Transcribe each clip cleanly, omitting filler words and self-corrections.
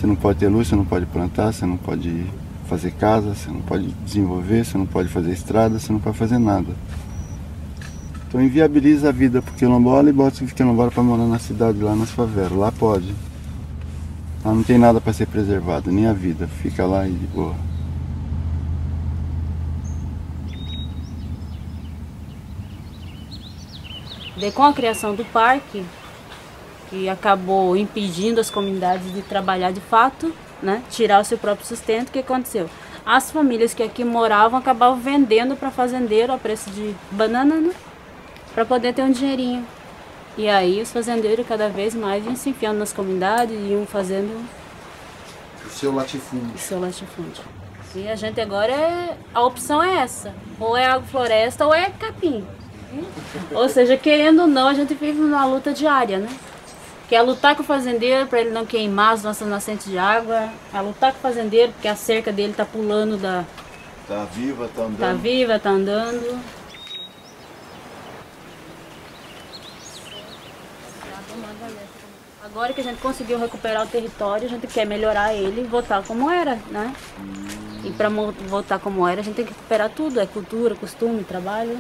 Você não pode ter luz, você não pode plantar, você não pode fazer casa, você não pode desenvolver, você não pode fazer estrada, você não pode fazer nada. Então inviabiliza a vida pro quilombola e bota o quilombola para morar na cidade, lá nas favelas. Lá pode. Lá não tem nada para ser preservado, nem a vida. Fica lá e de boa. Com a criação do parque, que acabou impedindo as comunidades de trabalhar de fato, né, tirar o seu próprio sustento, o que aconteceu? As famílias que aqui moravam acabavam vendendo para fazendeiro a preço de banana, né, para poder ter um dinheirinho. E aí os fazendeiros cada vez mais iam se enfiando nas comunidades e iam fazendo o seu latifúndio. O seu latifúndio. E a gente agora, a opção é essa, ou é agrofloresta ou é capim. Ou seja, querendo ou não, a gente vive numa luta diária, né? Que é lutar com o fazendeiro para ele não queimar as nossas nascentes de água, é lutar com o fazendeiro porque a cerca dele tá pulando da... Tá viva, tá andando. Tá viva, tá andando. Agora que a gente conseguiu recuperar o território, a gente quer melhorar ele e voltar como era, né? E para voltar como era, a gente tem que recuperar tudo, é cultura, costume, trabalho.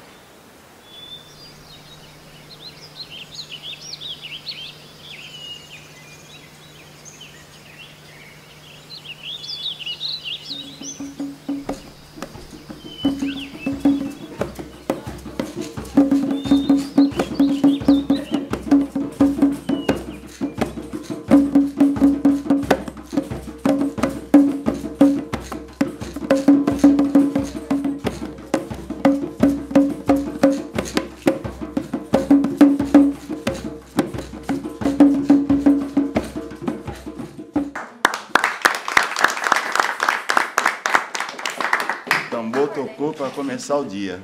Tambor tocou para começar o dia.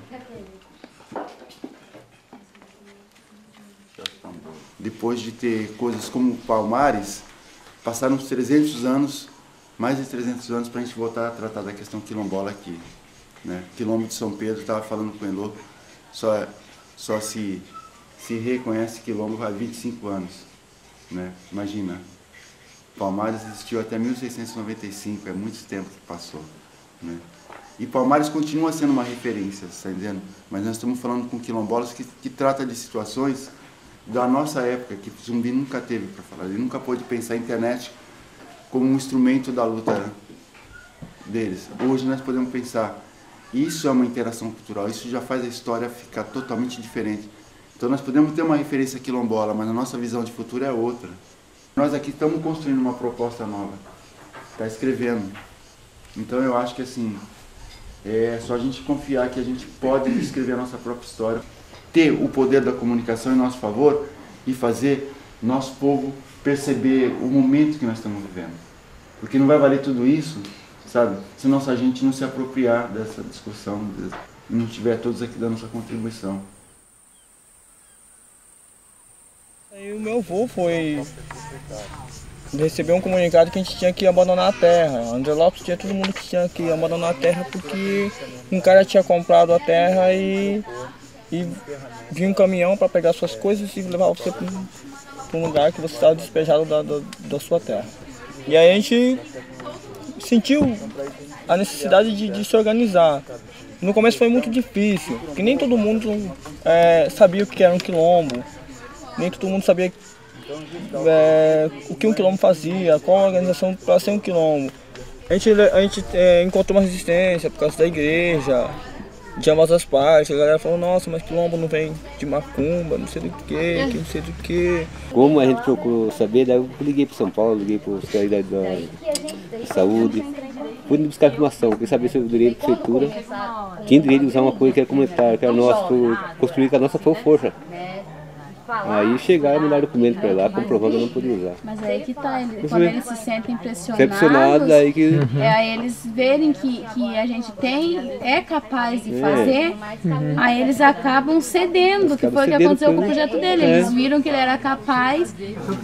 Depois de ter coisas como Palmares, passaram uns 300 anos, mais de 300 anos, para a gente voltar a tratar da questão quilombola aqui. Né? Quilombo de São Pedro, estava falando com o Elô, só se reconhece quilombo há 25 anos. Né? Imagina, Palmares existiu até 1695, é muito tempo que passou. Né? E Palmares continua sendo uma referência, está entendendo? Mas nós estamos falando com quilombolas que trata de situações da nossa época, que Zumbi nunca teve para falar. Ele nunca pôde pensar a internet como um instrumento da luta deles. Hoje nós podemos pensar, isso é uma interação cultural, isso já faz a história ficar totalmente diferente. Então nós podemos ter uma referência quilombola, mas a nossa visão de futuro é outra. Nós aqui estamos construindo uma proposta nova, está escrevendo. Então eu acho que assim, é só a gente confiar que a gente pode escrever a nossa própria história, ter o poder da comunicação em nosso favor e fazer nosso povo perceber o momento que nós estamos vivendo. Porque não vai valer tudo isso, sabe, se nossa gente não se apropriar dessa discussão e não tiver todos aqui dando nossa contribuição. Aí o meu avô recebeu um comunicado que a gente tinha que abandonar a terra. André Lopes tinha todo mundo que tinha que abandonar a terra porque um cara tinha comprado a terra e vinha um caminhão para pegar suas coisas e levar você para um lugar que você estava despejado da sua terra. E aí a gente sentiu a necessidade de se organizar. No começo foi muito difícil, porque nem todo mundo sabia o que era um quilombo, nem todo mundo sabia o que um quilombo fazia, qual a organização para ser um quilombo. A gente encontrou uma resistência por causa da igreja, de ambas as partes. A galera falou, nossa, mas quilombo não vem de macumba, não sei do que não sei do que. Como a gente procurou saber, daí eu liguei para São Paulo, liguei para o Secretaria da Saúde, fui buscar informação, queria saber se o direito da prefeitura tinha direito de usar uma coisa que era comunitária, que era nosso, construir com a nossa força. Aí chegaram e me deram documento para lá, comprovando que eu não podia usar. Mas aí que tá, quando eles se sentem impressionados, aí que... aí eles verem que a gente é capaz de fazer, aí eles acabam cedendo, que foi o que aconteceu com o projeto dele. Eles viram que ele era capaz.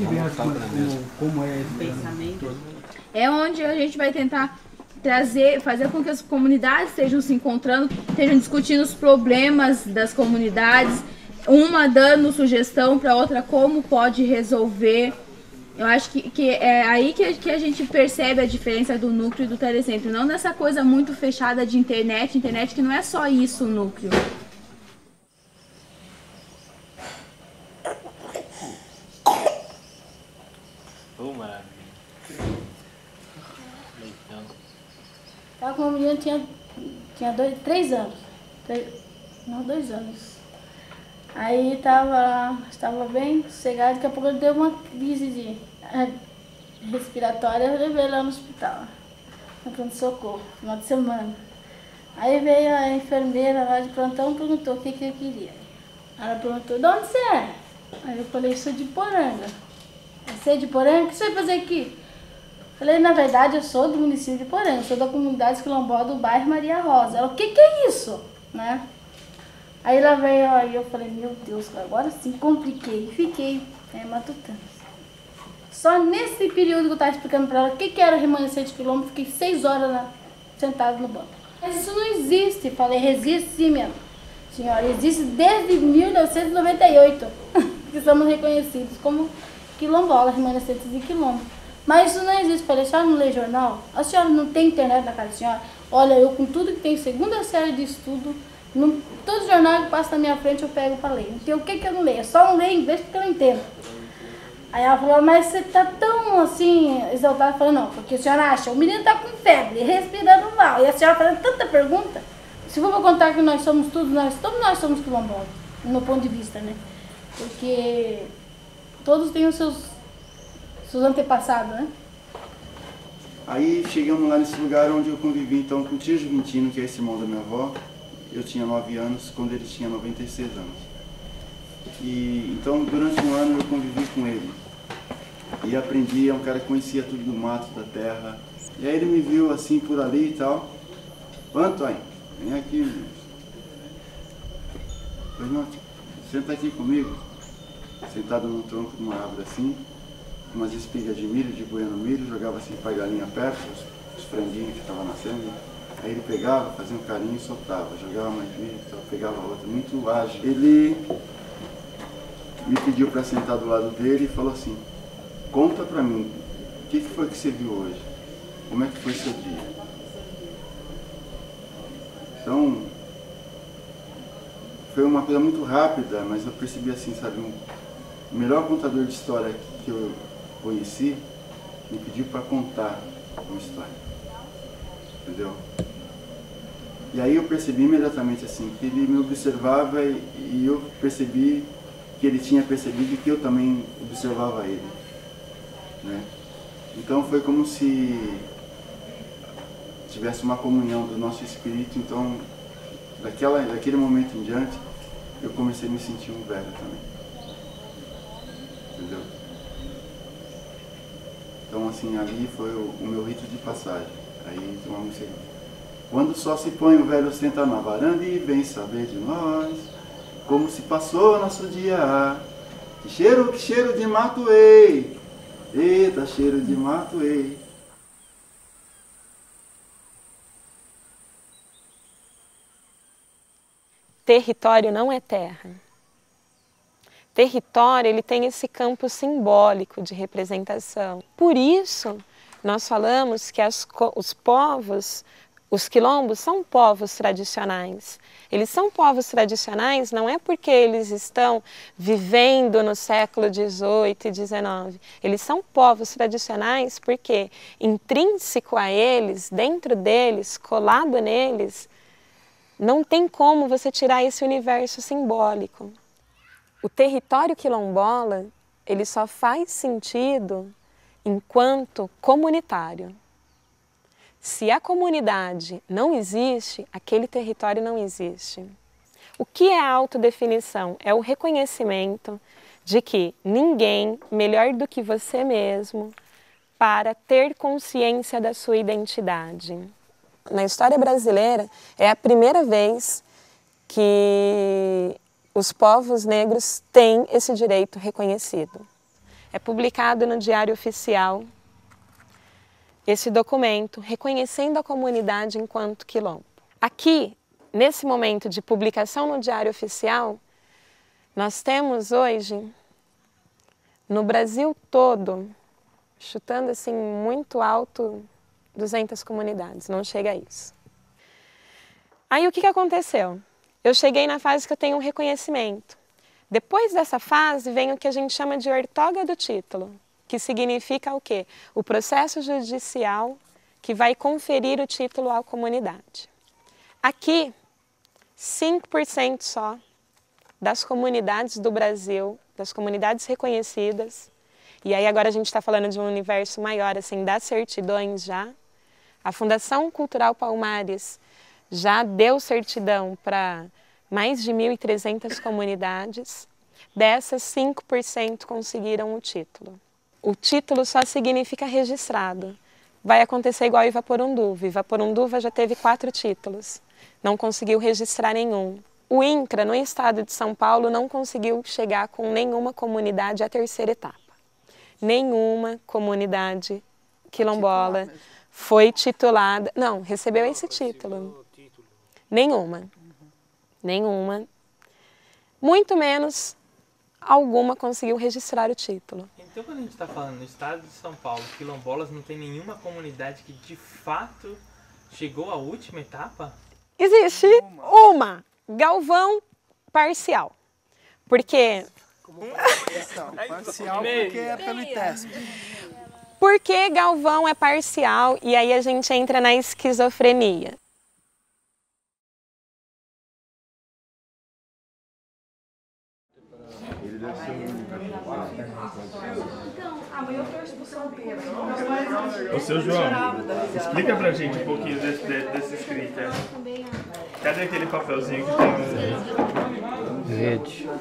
É onde a gente vai tentar fazer com que as comunidades estejam se encontrando, estejam discutindo os problemas das comunidades, uma dando sugestão para outra como pode resolver Eu acho que é aí que a gente percebe a diferença do núcleo e do telecentro. Não nessa coisa muito fechada de internet que não é só isso o núcleo. Tava com uma menina que tinha 3 anos. 2 anos. Aí estava bem sossegado, daqui a pouco deu uma crise respiratória, eu levei lá no hospital, no pronto-socorro, final de semana. Aí veio a enfermeira lá de plantão e perguntou o que eu queria. Ela perguntou, de onde você é? Aí eu falei, sou de Poranga. Você é de Poranga? O que você vai fazer aqui? Falei, na verdade, eu sou do município de Poranga, sou da comunidade quilombola do bairro Maria Rosa. Ela, o que é isso? Né? Aí ela veio, aí eu falei, meu Deus, agora sim, compliquei. E fiquei matutando. Só nesse período que eu estava explicando para ela o que era remanescente quilombo, fiquei 6 horas lá, sentado no banco. Mas isso não existe. Falei, existe sim, minha senhora, existe desde 1998, que somos reconhecidos como quilombolas, remanescentes de quilombo. Mas isso não existe. Falei, a senhora não lê jornal? A senhora não tem internet na casa da senhora? Olha, eu com tudo que tem segunda série de estudo, todo jornal que passa na minha frente eu pego para ler. Não tem o que eu não leio, eu só não leio inglês porque eu não entendo. Aí ela falou, mas você tá tão assim, exaltada. Eu falei, não, porque a senhora acha, o menino tá com febre, respirando mal. E a senhora fazendo tanta pergunta. Se for pra contar que nós somos todos nós somos quilombolas, no ponto de vista, né? Porque todos têm os seus antepassados, né? Aí chegamos lá nesse lugar onde eu convivi então com o tio Juventino, que é esse irmão da minha avó. Eu tinha 9 anos quando ele tinha 96 anos. E então durante um ano eu convivi com ele. E aprendi, é um cara que conhecia tudo do mato, da terra. E aí ele me viu assim por ali e tal. Ô Antônio, vem aqui. Falei, não, senta aqui comigo. Sentado no tronco de uma árvore assim, com umas espigas de milho, de buia no milho, jogava assim para a galinha perto, os franguinhos que estavam nascendo. Aí ele pegava, fazia um carinho e soltava, jogava mais milho, pegava outra, muito ágil. Ele me pediu para sentar do lado dele e falou assim, conta para mim, o que foi que você viu hoje? Como é que foi seu dia? Então, foi uma coisa muito rápida, mas eu percebi assim, sabe, o melhor contador de história que eu conheci me pediu para contar uma história, entendeu? E aí eu percebi imediatamente assim, que ele me observava e eu percebi que ele tinha percebido que eu também observava ele, né? Então foi como se tivesse uma comunhão do nosso espírito. Então daquele momento em diante eu comecei a me sentir um velho também, entendeu? Então assim, ali foi o meu rito de passagem. Aí tem uma música, quando só se põe o velho senta na varanda e vem saber de nós, como se passou nosso dia. Que cheiro de mato, ei! Eita, cheiro de mato, ei! Território não é terra. Território, ele tem esse campo simbólico de representação. Por isso, nós falamos que os povos, os quilombos, são povos tradicionais. Eles são povos tradicionais não é porque eles estão vivendo no século XVIII e XIX. Eles são povos tradicionais porque, intrínseco a eles, dentro deles, colado neles, não tem como você tirar esse universo simbólico. O território quilombola, ele só faz sentido enquanto comunitário. Se a comunidade não existe, aquele território não existe. O que é a autodefinição? É o reconhecimento de que ninguém melhor do que você mesmo para ter consciência da sua identidade. Na história brasileira, é a primeira vez que os povos negros têm esse direito reconhecido. É publicado no Diário Oficial esse documento reconhecendo a comunidade enquanto quilombo. Aqui, nesse momento de publicação no Diário Oficial, nós temos hoje, no Brasil todo, chutando assim muito alto, 200 comunidades, não chega a isso. Aí o que aconteceu? Eu cheguei na fase que eu tenho um reconhecimento. Depois dessa fase vem o que a gente chama de ortoga do título, que significa o quê? O processo judicial que vai conferir o título à comunidade. Aqui, 5% só das comunidades do Brasil, das comunidades reconhecidas, e aí agora a gente está falando de um universo maior, assim, das certidões já. A Fundação Cultural Palmares já deu certidão para mais de 1.300 comunidades. Dessas, 5% conseguiram o título. O título só significa registrado. Vai acontecer igual Ivaporunduva. Ivaporunduva já teve 4 títulos. Não conseguiu registrar nenhum. O INCRA, no estado de São Paulo, não conseguiu chegar com nenhuma comunidade à 3ª etapa. Nenhuma comunidade quilombola foi titulada. Não, recebeu esse título. Nenhuma. Nenhuma. Muito menos alguma conseguiu registrar o título. Então, quando a gente está falando no estado de São Paulo, quilombolas, não tem nenhuma comunidade que de fato chegou à última etapa? Existe uma, Galvão parcial. Porque... Parcial porque é pelo ITESP. Porque Galvão é parcial e aí a gente entra na esquizofrenia. Ô, seu João, explica pra gente um pouquinho desse escrito. Cadê aquele papelzinho que tem Rede.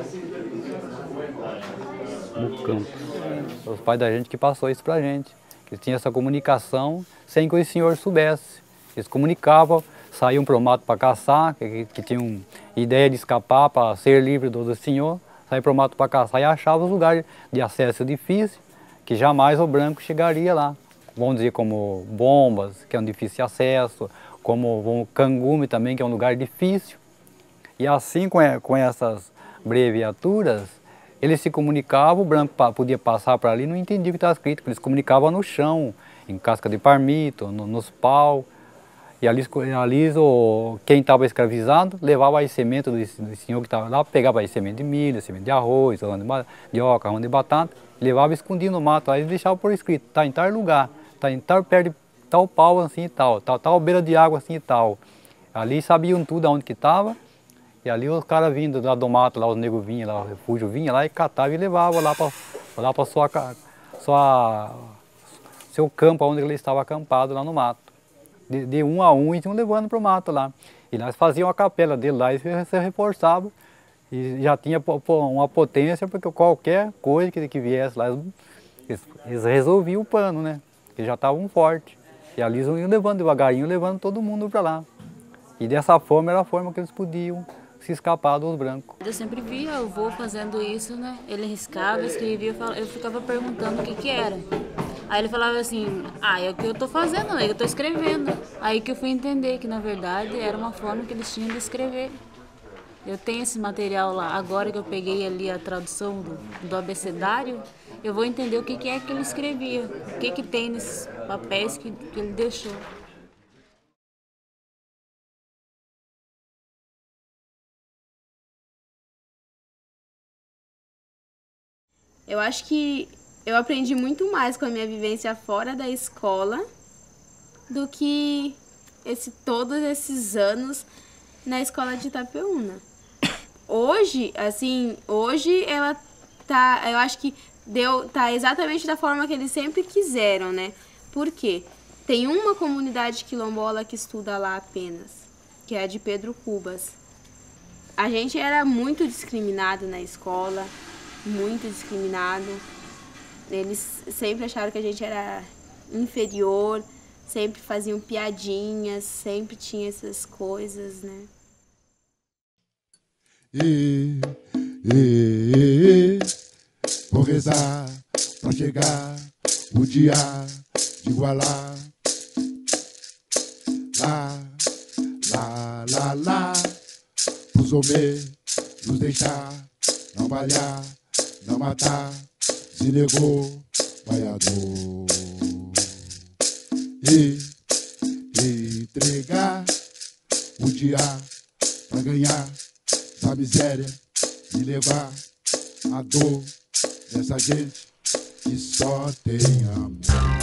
No campo. Os pais da gente que passou isso pra gente. Que tinha essa comunicação sem que o senhor soubesse. Eles comunicavam, saíam pro mato para caçar, que tinham ideia de escapar para ser livre do senhor. Saíam pro mato para caçar e achavam os lugares de acesso difícil, que jamais o branco chegaria lá. Vamos dizer como Bombas, que é um difícil acesso, como Cangume também, que é um lugar difícil. E assim, com essas abreviaturas, eles se comunicavam, o branco podia passar para ali e não entendia o que estava escrito, porque eles comunicavam no chão, em casca de palmito, nos pau. E ali quem estava escravizado levava as sementes do senhor que estava lá, pegava as sementes de milho, semente de arroz, de oca, de batata, levava escondido no mato, aí deixava por escrito, está em tal lugar, está em tal, perto de tal pau assim e tal beira de água assim e tal. Ali sabiam tudo aonde que estava, e ali os caras vindo lá do mato, lá os negros vinham, lá o refúgio vinha lá e catavam e levavam lá para seu campo, onde ele estava acampado lá no mato. De um a um, e iam levando para o mato lá. E nós fazíamos a capela dele lá e se reforçava. E já tinha uma potência, porque qualquer coisa que viesse lá, eles resolviam o pano, né? Eles já estavam fortes. E ali eles iam levando devagarinho, levando todo mundo para lá. E dessa forma era a forma que eles podiam se escapar dos brancos. Eu sempre via o vô fazendo isso, né? Ele riscava, escrevia, eu ficava perguntando o que era. Aí ele falava assim, é o que eu tô fazendo, eu tô escrevendo. Aí que eu fui entender que, na verdade, era uma forma que eles tinham de escrever. Eu tenho esse material lá. Agora que eu peguei ali a tradução do abecedário, eu vou entender o que é que ele escrevia, o que tem nesses papéis que ele deixou. Eu acho que eu aprendi muito mais com a minha vivência fora da escola do que todos esses anos na escola de Itapeúna. Hoje ela tá, eu acho que tá exatamente da forma que eles sempre quiseram, né? Por quê? Tem uma comunidade quilombola que estuda lá apenas, que é a de Pedro Cubas. A gente era muito discriminado na escola, muito discriminado. Eles sempre acharam que a gente era inferior, sempre faziam piadinhas, sempre tinha essas coisas, né? Vou rezar pra chegar o dia de igualar. Lá, os homens nos deixar, não balhar, não matar, se negou vaiador. E entregar o dia pra ganhar essa miséria e levar a dor dessa gente que só tem amor.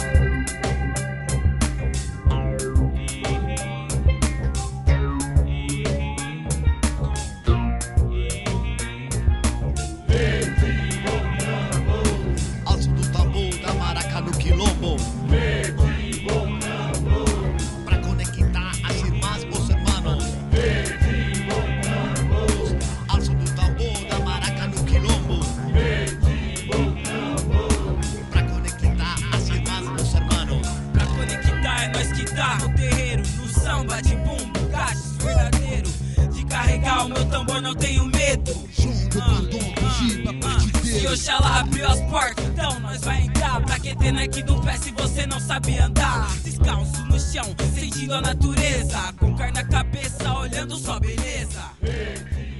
Não tenho medo. Se Oxalá abriu as portas, então nós vai entrar. Pra que ter Nike do pé se você não sabe andar? Descalço no chão, sentindo a natureza, com carne na cabeça, olhando só beleza.